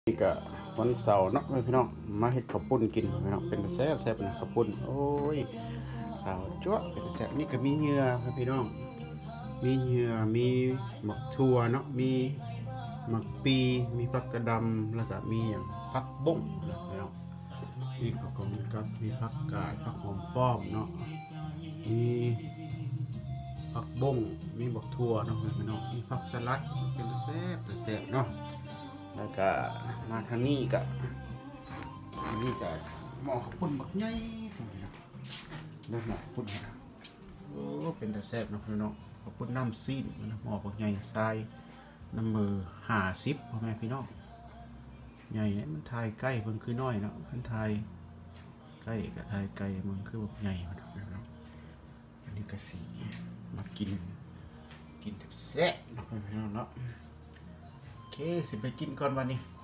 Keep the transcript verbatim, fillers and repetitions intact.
นี่ก็วันเสาร์เนาะพี่น้องมาเฮ็ดข้าวปุ้นกินพี่น้องเป็นแซ่บแซ่บนะข้าวปุ้นโอ้ยข้าวจั๊วะเป็นแซ่บนี่ก็มีเหยื่อพี่น้องมีเหยื่อมีหมักถั่วเนาะมีหมักปีมีผักกระดำแล้วก็มีอย่างผักบุ้งพี่น้องนี่ก็ก็มีกับมีผักกาดผักหอมป้อมเนาะมีผักบุ้งมีหมักถั่วเนาะพี่น้องมีผักสลัดเป็นแซ่บแซ่บเนาะแล้วก็มาทางนี้ก็ทางนี้ก็หม้อข้าวปุ้นบักใหญ่เด้อหม้อข้าวปุ้นนะโอ้เป็นแต่แซ่บเนาะพี่น้องข้าวปุ้นน้ำซีนนะหม้อบักใหญ่ทรายน้ำมือห้าสิบพ่อแม่พี่น้องใหญ่เนี่ยมันทายใกล้เพิ่นคือน้อยเนาะเพิ่นทายใกล้กับทายไกลมันคือบักใหญ่พี่น้องอันนี้ก็สีมากินกินแซ่บเนาะพี่น้องเนาะโอเคสิไปกินก่อนวันนี้